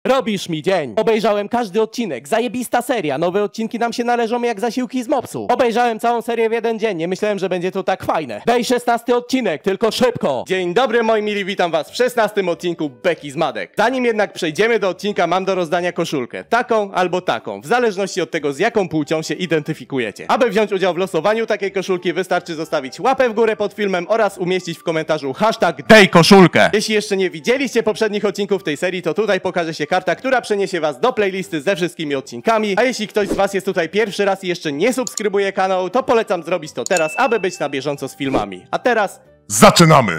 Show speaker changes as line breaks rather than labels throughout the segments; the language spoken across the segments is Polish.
Robisz mi dzień. Obejrzałem każdy odcinek, zajebista seria. Nowe odcinki nam się należą jak zasiłki z Mopsu. Obejrzałem całą serię w jeden dzień, nie myślałem, że będzie to tak fajne. Daj 16 odcinek, tylko szybko. Dzień dobry moi mili, witam was w 16 odcinku Beki z Madek. Zanim jednak przejdziemy do odcinka, mam do rozdania koszulkę. Taką albo taką, w zależności od tego, z jaką płcią się identyfikujecie. Aby wziąć udział w losowaniu takiej koszulki, wystarczy zostawić łapę w górę pod filmem oraz umieścić w komentarzu #DejKoszulkę. Jeśli jeszcze nie widzieliście poprzednich odcinków tej serii, to tutaj pokaże się karta, która przeniesie was do playlisty ze wszystkimi odcinkami. A jeśli ktoś z was jest tutaj pierwszy raz i jeszcze nie subskrybuje kanału, to polecam zrobić to teraz, aby być na bieżąco z filmami. A teraz
zaczynamy!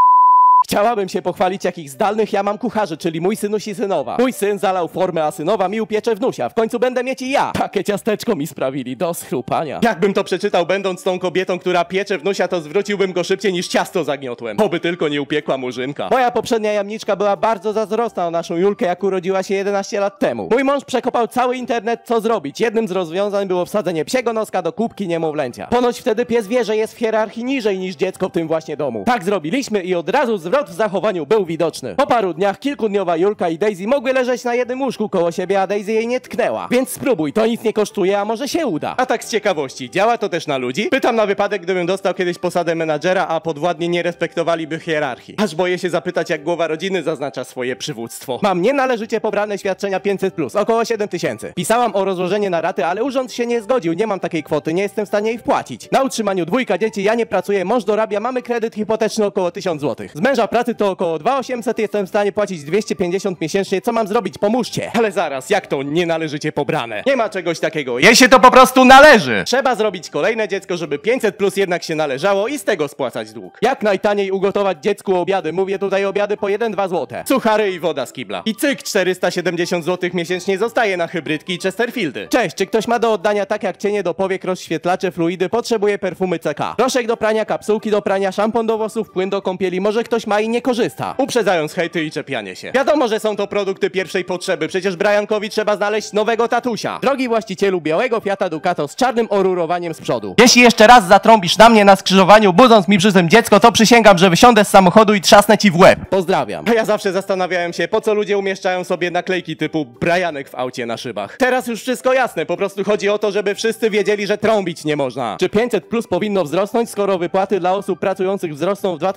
chciałabym się pochwalić, jakich zdalnych ja mam kucharzy, czyli mój synuś i synowa. Mój syn zalał formę, a synowa mi upiecze wnusia. W końcu będę mieć i ja. Takie ciasteczko mi sprawili do schrupania. Jakbym to przeczytał będąc tą kobietą, która piecze wnusia, to zwróciłbym go szybciej niż ciasto zagniotłem. Oby tylko nie upiekła murzynka. Moja poprzednia jamniczka była bardzo zazdrosna o naszą Julkę, jak urodziła się 11 lat temu. Mój mąż przekopał cały internet, co zrobić. Jednym z rozwiązań było wsadzenie psiego noska do kubki niemowlęcia. Ponoć wtedy pies wie, że jest w hierarchii niżej niż dziecko w tym właśnie domu. Tak zrobiliśmy i od razu zwrot w zachowaniu był widoczny. Po paru dniach kilkudniowa Julka i Daisy mogły leżeć na jednym łóżku koło siebie, a Daisy jej nie tknęła. Więc spróbuj, to nic nie kosztuje, a może się uda. A tak z ciekawości, działa to też na ludzi? Pytam na wypadek, gdybym dostał kiedyś posadę menadżera, a podwładni nie respektowaliby hierarchii. Aż boję się zapytać, jak głowa rodziny zaznacza swoje przywództwo. Mam nienależycie pobrane świadczenia 500+, około 7000. Pisałam o rozłożenie na raty, ale urząd się nie zgodził, nie mam takiej kwoty, nie jestem w stanie jej wpłacić. Na utrzymaniu dwójka dzieci, ja nie pracuję, mąż dorabia, mamy kredyt hipoteczny około 1000 zł. Z męża pracy to około 2800, jestem w stanie płacić 250 miesięcznie, co mam zrobić? Pomóżcie. Ale zaraz, jak to nie należycie pobrane? Nie ma czegoś takiego, jej się to po prostu należy. Trzeba zrobić kolejne dziecko, żeby 500+ jednak się należało i z tego spłacać dług. Jak najtaniej ugotować dziecku obiady? Mówię tutaj obiady po 1-2 zł. Suchary i woda z kibla. I cyk, 470 zł miesięcznie zostaje na hybrydki i Chesterfieldy. Cześć, czy ktoś ma do oddania tak jak cienie do powiek, rozświetlacze, fluidy, potrzebuje perfumy CK. Proszek do prania, kapsułki do prania, szampon do włosów, płyn do kąpieli, może ktoś ma i nie korzysta. Uprzedzając hejty i czepianie się. Wiadomo, że są to produkty pierwszej potrzeby, przecież Briankowi trzeba znaleźć nowego tatusia. Drogi właścicielu białego Fiata Ducato z czarnym orurowaniem z przodu. Jeśli jeszcze raz zatrąbisz na mnie na skrzyżowaniu, budząc mi przy tym dziecko, to przysięgam, że wysiądę z samochodu i trzasnę ci w łeb. Pozdrawiam. A ja zawsze zastanawiałem się, po co ludzie umieszczają sobie naklejki typu Brianek w aucie na szybach. Teraz już wszystko jasne, po prostu chodzi o to, żeby wszyscy wiedzieli, że trąbić nie można. Czy 500+ powinno wzrosnąć, skoro wypłaty dla osób pracujących wzrosną w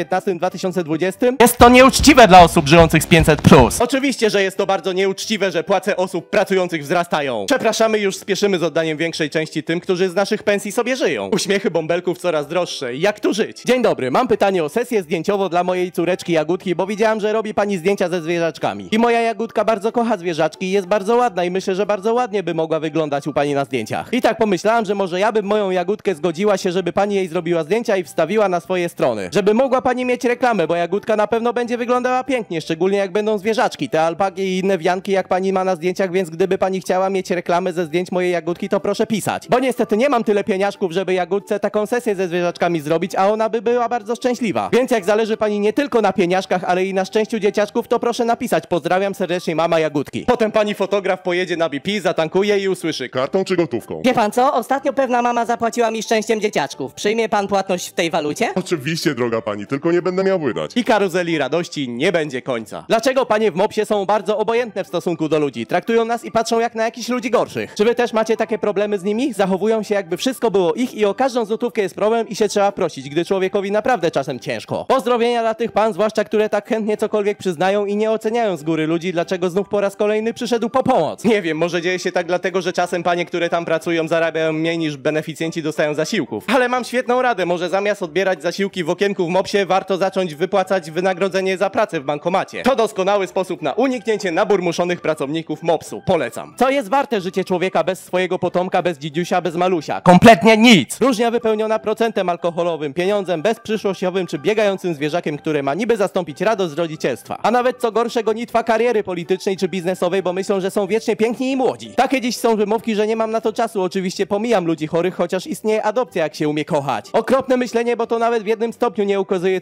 2019-2020? Jest to nieuczciwe dla osób żyjących z 500+. Oczywiście, że jest to bardzo nieuczciwe, że płace osób pracujących wzrastają. Przepraszamy, już spieszymy z oddaniem większej części tym, którzy z naszych pensji sobie żyją. Uśmiechy bąbelków coraz droższe. Jak tu żyć? Dzień dobry, mam pytanie o sesję zdjęciową dla mojej córeczki Jagódki, bo widziałam, że robi pani zdjęcia ze zwierzaczkami. I moja Jagódka bardzo kocha zwierzaczki i jest bardzo ładna i myślę, że bardzo ładnie by mogła wyglądać u pani na zdjęciach. I tak pomyślałam, że może ja bym moją Jagódkę zgodziła się, żeby pani jej zrobiła zdjęcia i wstawiła na swoje strony. Żeby mogła pani mieć reklamę, bo Jagódka na pewno będzie wyglądała pięknie, szczególnie jak będą zwierzaczki, te alpaki i inne wianki, jak pani ma na zdjęciach, więc gdyby pani chciała mieć reklamę ze zdjęć mojej Jagódki, to proszę pisać. Bo niestety nie mam tyle pieniążków, żeby Jagódce taką sesję ze zwierzaczkami zrobić, a ona by była bardzo szczęśliwa. Więc jak zależy pani nie tylko na pieniążkach, ale i na szczęściu dzieciaczków, to proszę napisać. Pozdrawiam serdecznie, mama Jagódki. Potem pani fotograf pojedzie na BP, zatankuje i usłyszy:
Kartą czy gotówką?
Wie pan co? Ostatnio pewna mama zapłaciła mi szczęściem dzieciaczków. Przyjmie pan płatność w tej walucie?
Oczywiście, droga pani, tylko nie będę miał wydać.
I karuzeli radości nie będzie końca. Dlaczego panie w Mopsie są bardzo obojętne w stosunku do ludzi? Traktują nas i patrzą jak na jakichś ludzi gorszych. Czy wy też macie takie problemy z nimi? Zachowują się jakby wszystko było ich i o każdą złotówkę jest problem i się trzeba prosić, gdy człowiekowi naprawdę czasem ciężko. Pozdrowienia dla tych pan, zwłaszcza które tak chętnie cokolwiek przyznają i nie oceniają z góry ludzi, dlaczego znów po raz kolejny przyszedł po pomoc. Nie wiem, może dzieje się tak dlatego, że czasem panie, które tam pracują, zarabiają mniej niż beneficjenci dostają zasiłków. Ale mam świetną radę, może zamiast odbierać zasiłki w okienku w Mopsie, warto zacząć wypłacać wynagrodzenie za pracę w bankomacie. To doskonały sposób na uniknięcie naburmuszonych pracowników Mopsu. Polecam. Co jest warte życie człowieka bez swojego potomka, bez dzidziusia, bez malusia? Kompletnie nic! Różnia wypełniona procentem alkoholowym, pieniądzem bezprzyszłościowym czy biegającym zwierzakiem, które ma niby zastąpić radość z rodzicielstwa. A nawet co gorsze, gonitwa kariery politycznej czy biznesowej, bo myślą, że są wiecznie piękni i młodzi. Takie dziś są wymówki, że nie mam na to czasu. Oczywiście pomijam ludzi chorych, chociaż istnieje adopcja, jak się umie kochać. Okropne myślenie, bo to nawet w jednym stopniu nie ukazuje, co to jest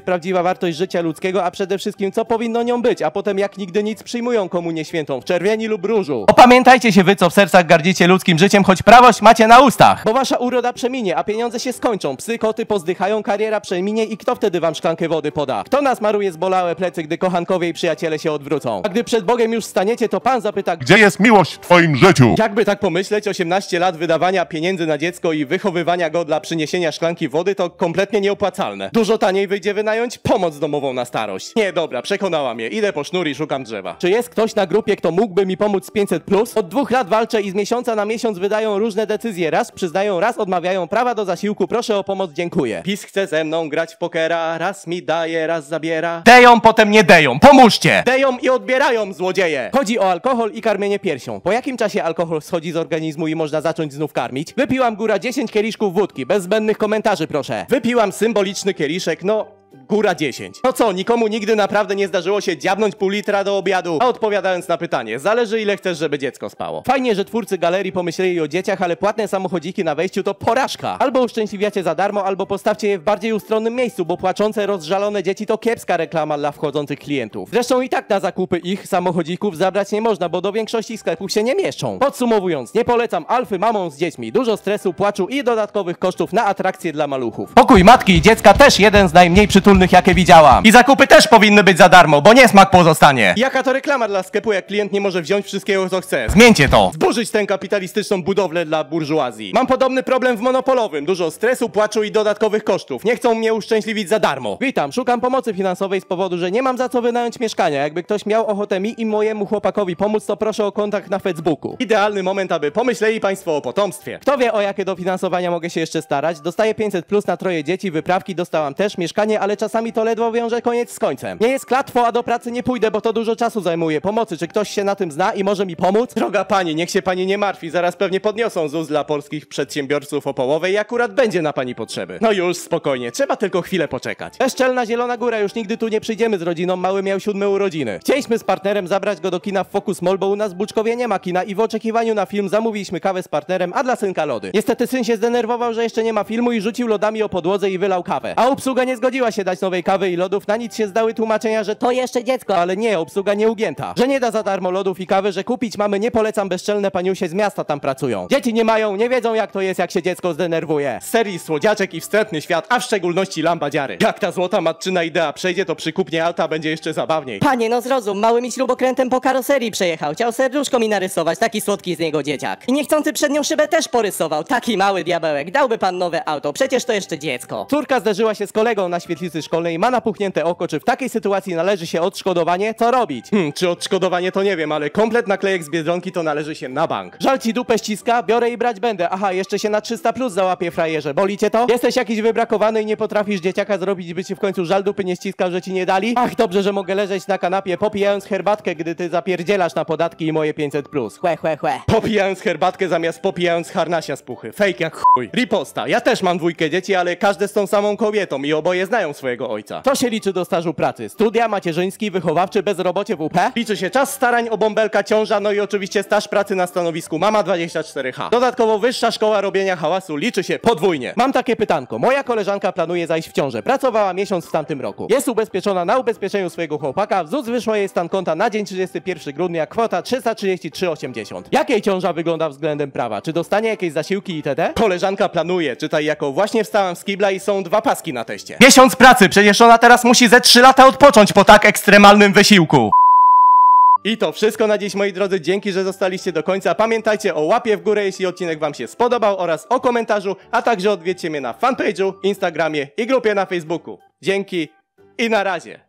prawdziwa wartość życia ludzkiego, a przede wszystkim co powinno nią być, a potem jak nigdy nic przyjmują komunię świętą w czerwieni lub różu. Opamiętajcie się wy, co w sercach gardzicie ludzkim życiem, choć prawość macie na ustach. Bo wasza uroda przeminie, a pieniądze się skończą. Psy, koty pozdychają, kariera przeminie i kto wtedy wam szklankę wody poda? Kto nasmaruje zbolałe plecy, gdy kochankowie i przyjaciele się odwrócą? A gdy przed Bogiem już staniecie, to Pan zapyta,
Gdzie jest miłość w twoim życiu?
jakby tak pomyśleć, 18 lat wydawania pieniędzy na dziecko i wychowywania go dla przyniesienia szklanki wody to kompletnie nieopłacalne. Dużo taniej wyjdzie wynająć pomoc domową na starość. Nie, dobra, przekonała mnie. Idę po sznur i szukam drzewa. Czy jest ktoś na grupie, kto mógłby mi pomóc z 500+? Od 2 lat walczę i z miesiąca na miesiąc wydają różne decyzje. Raz przyznają, raz odmawiają prawa do zasiłku. Proszę o pomoc, dziękuję. PiS chce ze mną grać w pokera. Raz mi daje, raz zabiera. Deją, potem nie deją. Pomóżcie! Deją i odbierają, złodzieje! Chodzi o alkohol i karmienie piersią. Po jakim czasie alkohol schodzi z organizmu i można zacząć znów karmić? Wypiłam góra 10 kieliszków wódki. Bez zbędnych komentarzy, proszę. Wypiłam symboliczny kieliszek, no... Góra 10. No co, nikomu nigdy naprawdę nie zdarzyło się dziabnąć pół litra do obiadu? A odpowiadając na pytanie, zależy ile chcesz, żeby dziecko spało. Fajnie, że twórcy galerii pomyśleli o dzieciach, ale płatne samochodziki na wejściu to porażka. Albo uszczęśliwiacie za darmo, albo postawcie je w bardziej ustronnym miejscu, bo płaczące, rozżalone dzieci to kiepska reklama dla wchodzących klientów. Zresztą i tak na zakupy ich samochodzików zabrać nie można, bo do większości sklepów się nie mieszczą. Podsumowując, nie polecam alfy mamom z dziećmi. Dużo stresu, płaczu i dodatkowych kosztów na atrakcje dla maluchów. Pokój matki i dziecka też jeden z najmniej przytulnych, jakie widziałam. I zakupy też powinny być za darmo, bo niesmak pozostanie. Jaka to reklama dla sklepu, jak klient nie może wziąć wszystkiego, co chce? Zmieńcie to! Zburzyć tę kapitalistyczną budowlę dla burżuazji. Mam podobny problem w monopolowym. Dużo stresu, płaczu i dodatkowych kosztów. Nie chcą mnie uszczęśliwić za darmo. Witam, szukam pomocy finansowej z powodu, że nie mam za co wynająć mieszkania. Jakby ktoś miał ochotę mi i mojemu chłopakowi pomóc, to proszę o kontakt na Facebooku. Idealny moment, aby pomyśleli państwo o potomstwie. Kto wie, o jakie dofinansowania mogę się jeszcze starać? Dostaję 500+ na 3 dzieci, wyprawki dostałam też, mieszkanie, ale czasami to ledwo wiąże koniec z końcem. Nie jest klątwą, a do pracy nie pójdę, bo to dużo czasu zajmuje. Pomocy, czy ktoś się na tym zna i może mi pomóc? Droga pani, niech się pani nie martwi, zaraz pewnie podniosą ZUS dla polskich przedsiębiorców o połowę i akurat będzie na pani potrzeby. No już, spokojnie, trzeba tylko chwilę poczekać. Bezczelna Zielona Góra, już nigdy tu nie przyjdziemy z rodziną, mały miał 7 urodziny. Chcieliśmy z partnerem zabrać go do kina w Focus Mall, bo u nas w Buczkowie nie ma kina i w oczekiwaniu na film zamówiliśmy kawę z partnerem, a dla synka lody. Niestety syn się zdenerwował, że jeszcze nie ma filmu i rzucił lodami o podłodze i wylał kawę. A obsługa nie zgodziła się dać nowej kawy i lodów, na nic się zdały tłumaczenia, że to jeszcze dziecko, ale nie, obsługa nieugięta. Że nie da za darmo lodów i kawy, że kupić mamy, nie polecam, bezczelne paniusie z miasta tam pracują. Dzieci nie mają, nie wiedzą jak to jest, jak się dziecko zdenerwuje. Z serii Słodziaczek i Wstrętny Świat, a w szczególności Lambadziary. Jak ta złota matczyna idea przejdzie, to przy kupnie auta będzie jeszcze zabawniej.
Panie, no zrozum, mały mi śrubokrętem po karoserii przejechał. Chciał serduszko mi narysować, taki słodki z niego dzieciak. I niechcący przednią szybę też porysował, taki mały diabełek. Dałby pan nowe auto, przecież to jeszcze dziecko.
Córka zderzyła się z kolegą na świetlicy szkolnej, ma napuchnięte oko, czy w takiej sytuacji należy się odszkodowanie? Co robić? Czy odszkodowanie to nie wiem, ale komplet naklejek z Biedronki to należy się na bank. Żal ci dupę ściska? Biorę i brać będę. Aha, jeszcze się na 300+ załapie, frajerze. Boli cię to? Jesteś jakiś wybrakowany i nie potrafisz dzieciaka zrobić, by ci w końcu żal dupy nie ściskał, że ci nie dali? Ach, dobrze, że mogę leżeć na kanapie popijając herbatkę, gdy ty zapierdzielasz na podatki i moje 500+.
Chłe, chłe, chłe.
Popijając herbatkę zamiast popijając harnasia z puchy. Fake jak chuj. Riposta. Ja też mam 2 dzieci, ale każde z tą samą kobietą i oboje znają swojego ojca. To się liczy do stażu pracy. Studia, macierzyński, wychowawczy, bezrobocie WP. Liczy się czas starań o bąbelka, ciąża, no i oczywiście staż pracy na stanowisku mama 24H. Dodatkowo wyższa szkoła robienia hałasu liczy się podwójnie. Mam takie pytanko. Moja koleżanka planuje zajść w ciążę. Pracowała miesiąc w tamtym roku. Jest ubezpieczona na ubezpieczeniu swojego chłopaka. W ZUS wyszło jej stan konta na dzień 31 grudnia. Kwota 333,80. Jak jej ciąża wygląda względem prawa? Czy dostanie jakieś zasiłki itd.? Koleżanka planuje, czytaj jako właśnie wstałam z kibla i są 2 paski na teście. Miesiąc pracy, przecież ona teraz musi ze 3 lata odpocząć po tak ekstremalnym wysiłku. I to wszystko na dziś, moi drodzy. Dzięki, że zostaliście do końca. Pamiętajcie o łapie w górę, jeśli odcinek wam się spodobał, oraz o komentarzu, a także odwiedźcie mnie na fanpage'u, Instagramie i grupie na Facebooku. Dzięki i na razie.